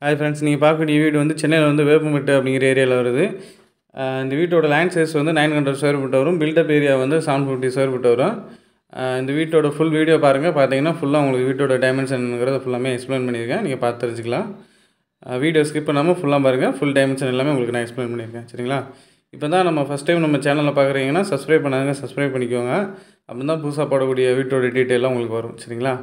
Hi friends, நீங்கள் பார்க்கக்கூடிய வீடு வந்து சென்னையில் வந்து வேப்பம்பட்டு அப்படிங்கிற ஏரியாவில் வருது. இந்த வீட்டோட லேண்ட் சைஸ் வந்து 900 ஸ்கொயர் ஃபீட் வரும். பில்டப் ஏரியா வந்து 750 ஸ்கொயர் ஃபீட் வரும். இந்த வீட்டோட ஃபுல் வீடியோ பாருங்கள். பார்த்தீங்கன்னா ஃபுல்லாக உங்களுக்கு வீட்டோட டைமென்ஷனுங்கிறத ஃபுல்லாமே எக்ஸ்பிளைன் பண்ணியிருக்கேன். நீங்கள் பார்த்து தெரிஞ்சுக்கலாம். வீடியோ ஸ்கிப் பண்ணாமல் ஃபுல்லாக பாருங்கள். ஃபுல் டைமென்ஷன் எல்லாமே உங்களுக்கு நான் எக்ஸ்பிளைன் பண்ணியிருக்கேன். சரிங்களா? இப்போ தான் நம்ம ஃபஸ்ட் டைம் நம்ம சேனலில் பார்க்குறீங்கன்னா சப்ஸ்கிரைப் பண்ணாங்க, சப்ஸ்கிரைப் பண்ணிக்கோங்க. அப்படி தான் புதுசாக போடக்கூடிய வீட்டோட டீட்டெயிலாம் உங்களுக்கு வரும். சரிங்களா?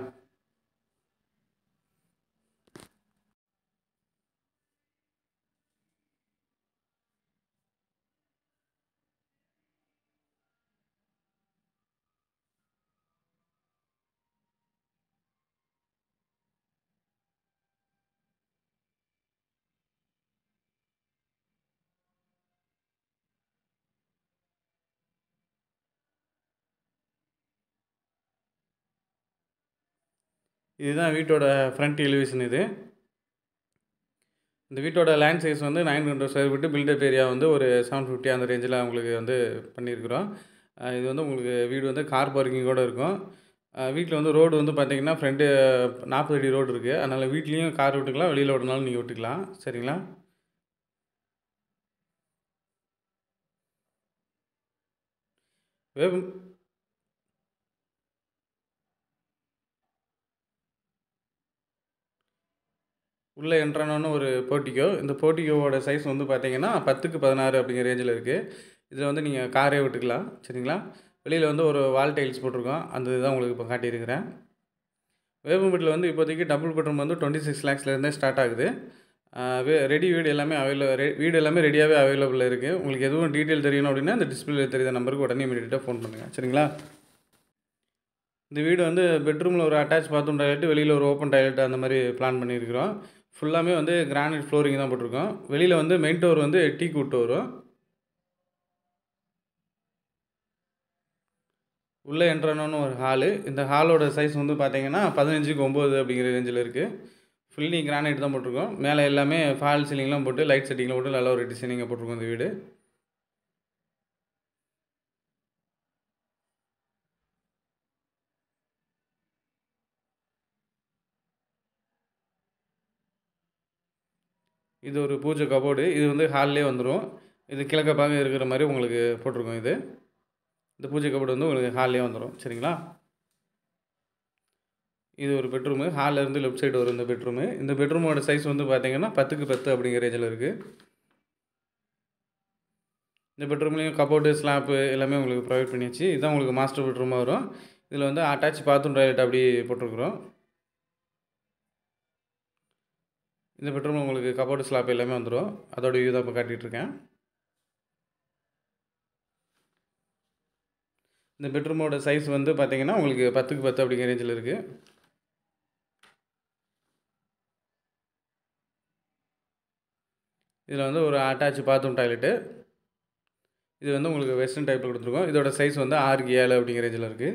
இதுதான் வீட்டோட ஃப்ரண்ட் எலிவேஷன். இந்த வீட்டோட லேண்ட் சைஸ் வந்து 900 ஸ்கொயர் ஃபீட்டு. பில்டப் ஏரியா வந்து ஒரு 750 அந்த ரேஞ்சில் உங்களுக்கு வந்து பண்ணியிருக்கிறோம். இது வந்து உங்களுக்கு வீடு வந்து கார் பார்க்கிங்கோடு இருக்கும். வீட்டில் வந்து ரோடு வந்து பார்த்திங்கன்னா ஃப்ரண்ட்டு 40 அடி ரோடு இருக்குது. அதனால் வீட்லேயும் கார் விட்டுக்கலாம், வெளியில் விடனாலும் நீங்கள் விட்டுக்கலாம். சரிங்களா? வேப்பம் உள்ளே என்ட்ரானோன்னு ஒரு போர்ட்டிகோ. இந்த போர்ட்டிகோவோட சைஸ் வந்து பார்த்திங்கன்னா 10க்கு 16 அப்படிங்கிற ரேஞ்சில் இருக்குது. இதில் வந்து நீங்கள் காரே விட்டுக்கலாம். சரிங்களா? வெளியில் வந்து ஒரு வால் டைல்ஸ் போட்டிருக்கோம். அந்த இதுதான் உங்களுக்கு இப்போ காட்டியிருக்கிறேன். வேப்பம்பட்டில் வந்து இப்போதைக்கு டபுள் பெட்ரூம் வந்து 26 லேக்ஸ்லேருந்தே ஸ்டார்ட் ஆகுது. ரெடி வீடு எல்லாமே வீடு எல்லாமே ரெடியாகவே அவைலபிள் இருக்குது. உங்களுக்கு எதுவும் டீட்டெயில் தெரியணும் அப்படின்னா இந்த டிஸ்பிளேல தெரியுற நம்பருக்கு உடனே இமீடியட்டாக ஃபோன் பண்ணுங்கள். சரிங்களா? இந்த வீடு வந்து பெட்ரூமில் ஒரு அட்டாச் பாத்ரூம் டாய்லெட், வெளியில் ஒரு ஓப்பன் டாய்லெட் அந்த மாதிரி பிளான் பண்ணியிருக்கிறோம். ஃபுல்லாமே வந்து கிரானைட் ஃப்ளோரிங் தான் போட்டிருக்கோம். வெளியில் வந்து மெயின் டோர் வந்து டீக் வுட் வரும். உள்ளே என்ட்ரானோன்னு ஒரு ஹாலு. இந்த ஹாலோட சைஸ் வந்து பார்த்தீங்கன்னா 15க்கு 9 அப்படிங்கிற ரேஞ்சில் இருக்குது. ஃபுல்லி கிரானைட் தான் போட்டிருக்கோம். மேலே எல்லாமே ஃபால் சீலிங்லாம் போட்டு லைட் செட்டிங்லாம் போட்டு நல்ல ஒரு டிசைனிங்காக போட்டிருக்கோம் இந்த வீடு. இது ஒரு பூஜை கபோர்டு. இது வந்து ஹால்லே வந்துடும். இது கிழக்க பார்க்க இருக்கிற மாதிரி உங்களுக்கு போட்டிருக்கோம். இந்த பூஜை கபோர்டு வந்து உங்களுக்கு ஹால்லே வந்துடும். சரிங்களா? இது ஒரு பெட்ரூமு. ஹாலில் இருந்து லெஃப்ட் சைடு வரும் இந்த பெட்ரூமு. இந்த பெட்ரூமோட சைஸ் வந்து பார்த்தீங்கன்னா 10க்கு 10 அப்படிங்கிற ரேஞ்சில் இருக்குது. இந்த பெட்ரூம்லேயும் கபோர்டு, ஸ்லாப்பு எல்லாமே உங்களுக்கு ப்ரொவைட் பண்ணியாச்சு. இதுதான் உங்களுக்கு மாஸ்டர் பெட்ரூமாக வரும். இதில் வந்து அட்டாச் பாத்ரூம் டாய்லெட் அப்படி போட்டிருக்கிறோம். இந்த பெட்ரூமில் உங்களுக்கு கபோர்டு, ஸ்லாப் எல்லாமே வந்துடும். அதோட வியூ தான் இப்போ காட்டிகிட்ருக்கேன். இந்த பெட்ரூமோட சைஸ் வந்து பார்த்தீங்கன்னா உங்களுக்கு 10க்கு 10 அப்படிங்கிற ரேஞ்சில் இருக்குது. இதில் வந்து ஒரு அட்டாச் பாத்ரூம் டாய்லெட்டு. இது வந்து உங்களுக்கு வெஸ்டர்ன் டைப்பில் கொடுத்துருக்கோம். இதோட சைஸ் வந்து 6க்கு 7 அப்படிங்கிற ரேஞ்சில் இருக்குது.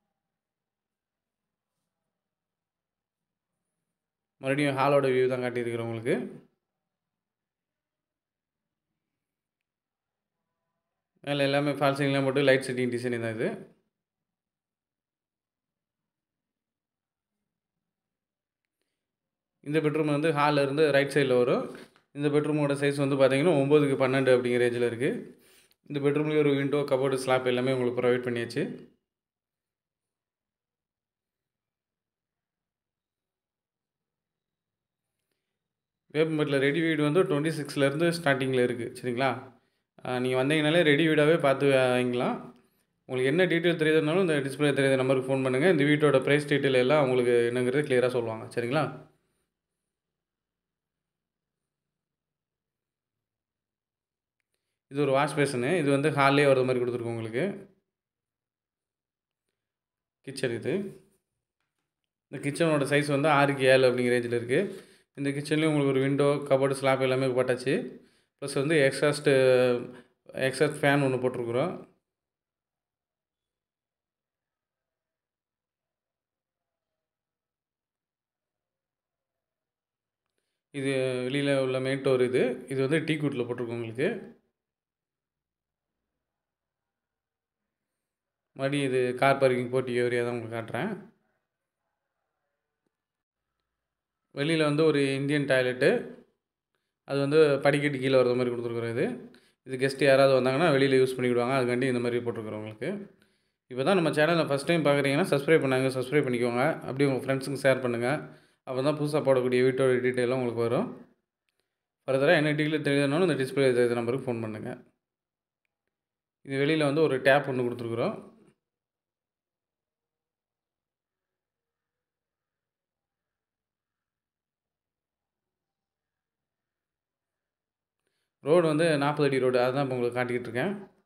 மறுபடியும் ஹாலோட வியூ தான் காட்டியிருக்கிறோம் உங்களுக்கு. மேலே எல்லாமே ஃபால் சீலிங்லாம் போட்டு லைட் செட்டிங் டிசைன் தான் இது. இந்த பெட்ரூம் வந்து ஹாலில் இருந்து ரைட் சைடில் வரும். இந்த பெட்ரூமோட சைஸ் வந்து பார்த்தீங்கன்னா 9க்கு 12 அப்படிங்கிற ரேஞ்சில் இருக்குது. இந்த பெட்ரூம்லேயே ஒரு விண்டோ, கபோர்டு, ஸ்லாப் எல்லாமே உங்களுக்கு ப்ரொவைட் பண்ணியாச்சு. வேப்பம்பட்டில் ரெடி வீடு வந்து 26லேருந்து ஸ்டார்டிங்கில் இருக்குது. சரிங்களா? நீங்கள் வந்தீங்கனாலே ரெடி வீடாகவே பார்த்து வாங்கிக்கலாம். உங்களுக்கு என்ன டீட்டெயில் தெரியுதுனாலும் இந்த டிஸ்பிளே தெரியாத நம்பருக்கு ஃபோன் பண்ணுங்கள். இந்த வீட்டோட ப்ரைஸ் டீட்டெயில் எல்லாம் உங்களுக்கு என்னங்கிறது கிளியராக சொல்லுவாங்க. சரிங்களா? இது ஒரு வாஷ் பேஷனு. இது வந்து ஹால்லே வர மாதிரி கொடுத்துருக்கோம் உங்களுக்கு. கிச்சன் இது. இந்த கிச்சனோட சைஸ் வந்து 6க்கு 7 அப்படிங்கிற ரேஞ்சில் இருக்குது. இந்த கிச்சன்லேயும் உங்களுக்கு ஒரு விண்டோ, கபோர்டு, ஸ்லாப் எல்லாமே போட்டாச்சு. ப்ளஸ் வந்து எக்ஸாஸ்ட் ஃபேன் ஒன்று போட்டிருக்குறோம். இது வெளியில் உள்ள மெயின் டோர் இது. இது வந்து டீக் வுட்டில் போட்டிருக்கோம் உங்களுக்கு. மறுபடியும் இது கார் பார்க்கிங் போர்ட்டிகோ ஏரியா தான் உங்களுக்கு காட்டுறேன். வெளியில் வந்து ஒரு இந்தியன் டாய்லெட்டு, அது வந்து படிக்கட்டு கீழே வர்ற மாதிரி கொடுத்துருக்குறோம் இது. இது கெஸ்ட்டு யாராவது வந்தாங்கன்னா வெளியில் யூஸ் பண்ணிக்கிடுவாங்க. அதுக்காண்டி இந்த மாதிரி போட்டிருக்குறோம் உங்களுக்கு. இப்போ தான் நம்ம சேனலை ஃபஸ்ட் டைம் பார்க்குறீங்கன்னா சப்ஸ்கிரைப் பண்ணிக்கோங்க. அப்படியே உங்கள் ஃப்ரெண்ட்ஸுக்கு ஷேர் பண்ணுங்கள். அப்போ தான் புதுசாக போடக்கூடிய வீட்டோட டீட்டெயிலாம் உங்களுக்கு வரும். ஃபர்தராக என்ன டீட்டெயில் தெரியுதுனாலும் இந்த டிஸ்பிளே தெரியுற நம்பருக்கு ஃபோன் பண்ணுங்கள். இது வெளியில் வந்து ஒரு டேப் ஒன்று கொடுத்துருக்குறோம். ரோடு வந்து 40 அடி ரோடு. அதுதான் இப்போ உங்களுக்கு காட்டிக்கிட்டு இருக்கேன்.